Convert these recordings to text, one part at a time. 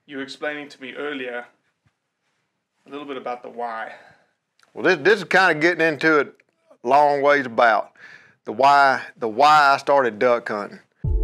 you were explaining to me earlier a little bit about the why. Well, this is kind of getting into it a long ways about the why I started duck hunting.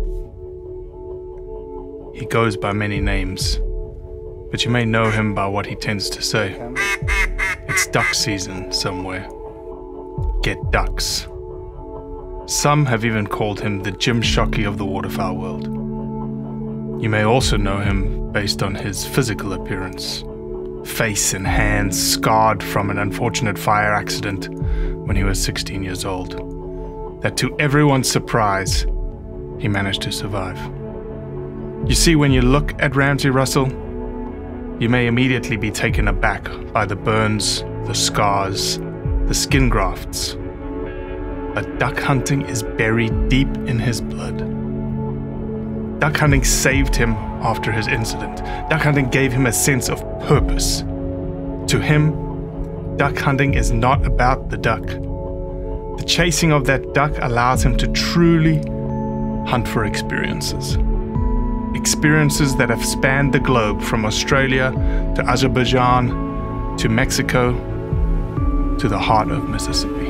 He goes by many names, but you may know him by what he tends to say. It's duck season somewhere. Get ducks. Some have even called him the Jim Shockey of the waterfowl world. You may also know him based on his physical appearance. Face and hands scarred from an unfortunate fire accident when he was 16 years old, that to everyone's surprise, he managed to survive. You see, when you look at Ramsey Russell, you may immediately be taken aback by the burns, the scars, the skin grafts. But duck hunting is buried deep in his blood. Duck hunting saved him after his incident. Duck hunting gave him a sense of purpose. To him, duck hunting is not about the duck. The chasing of that duck allows him to truly hunt for experiences. Experiences that have spanned the globe from Australia to Azerbaijan to Mexico to the heart of Mississippi.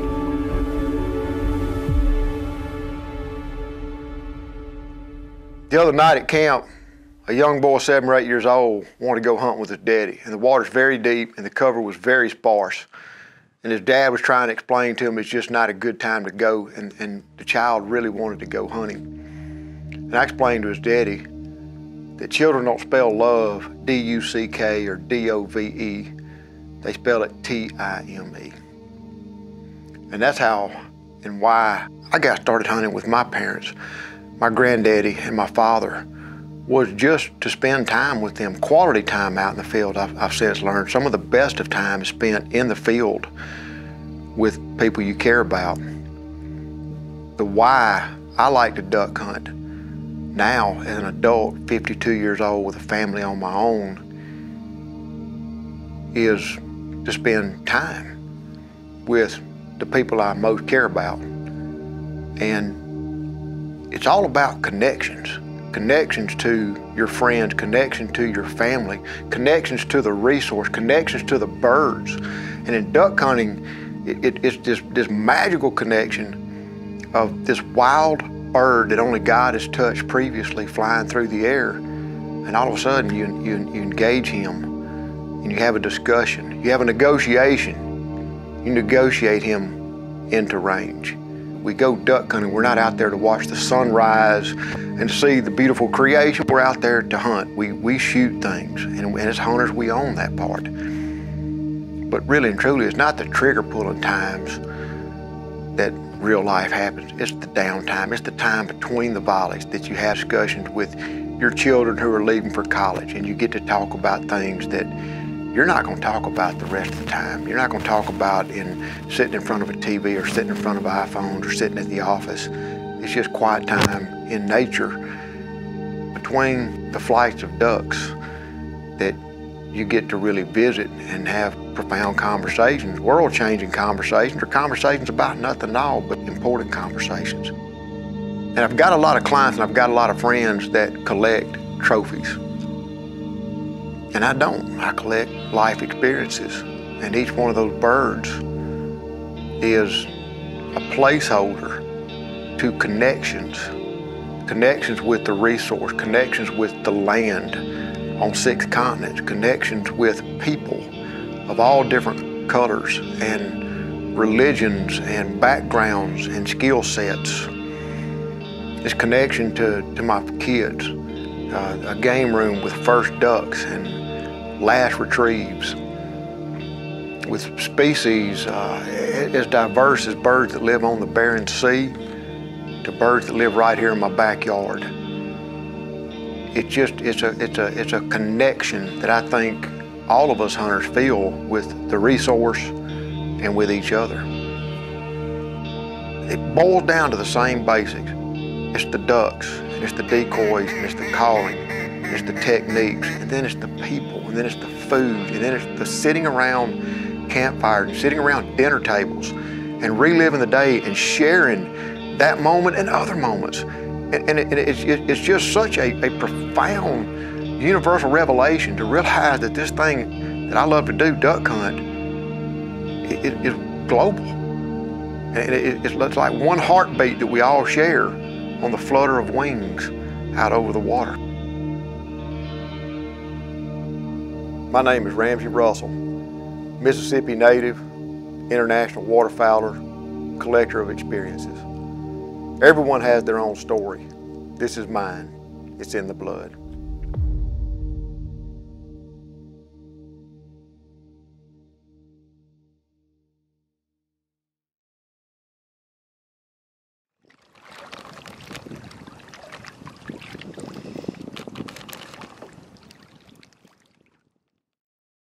The other night at camp, a young boy, 7 or 8 years old, wanted to go hunt with his daddy. And the water's very deep and the cover was very sparse. And his dad was trying to explain to him it's just not a good time to go, and the child really wanted to go hunting. And I explained to his daddy that children don't spell love D-U-C-K or D-O-V-E. They spell it T-I-M-E. And that's how and why I got started hunting with my parents. My granddaddy and my father was just to spend time with them, quality time out in the field. I've since learned some of the best of time is spent in the field with people you care about. The why I like to duck hunt now as an adult, 52 years old with a family on my own, is to spend time with the people I most care about. And it's all about connections. Connections to your friends, connections to your family, connections to the resource, connections to the birds. And in duck hunting, it's this magical connection of this wild bird that only God has touched previously flying through the air. And all of a sudden you engage him and you have a discussion. You have a negotiation. You negotiate him into range. We go duck hunting, we're not out there to watch the sunrise and to see the beautiful creation. We're out there to hunt. We shoot things, and as hunters, we own that part. But really and truly, it's not the trigger pulling times that real life happens. It's the downtime. It's the time between the volleys that you have discussions with your children who are leaving for college, and you get to talk about things that you're not going to talk about the rest of the time. You're not going to talk about in sitting in front of a TV or sitting in front of iPhones or sitting at the office. It's just quiet time in nature between the flights of ducks that you get to really visit and have profound conversations, world-changing conversations, or conversations about nothing at all but important conversations. And I've got a lot of clients and I've got a lot of friends that collect trophies. And I don't. I collect life experiences. And each one of those birds is a placeholder to connections. Connections with the resource, connections with the land on 6 continents, connections with people of all different colors and religions and backgrounds and skill sets. This connection to my kids, a game room with first ducks and last retrieves, with species as diverse as birds that live on the Bering Sea to birds that live right here in my backyard. It's a connection that I think all of us hunters feel with the resource and with each other. It boils down to the same basics. It's the ducks, and it's the decoys, and it's the calling, and it's the techniques, and then it's the people, and then it's the food, and then it's the sitting around campfires, and sitting around dinner tables, and reliving the day and sharing that moment and other moments. And it's just such a profound universal revelation to realize that this thing that I love to do, duck hunt, is global. And it's like one heartbeat that we all share on the flutter of wings out over the water. My name is Ramsey Russell, Mississippi native, international waterfowler, collector of experiences. Everyone has their own story. This is mine. It's in the blood.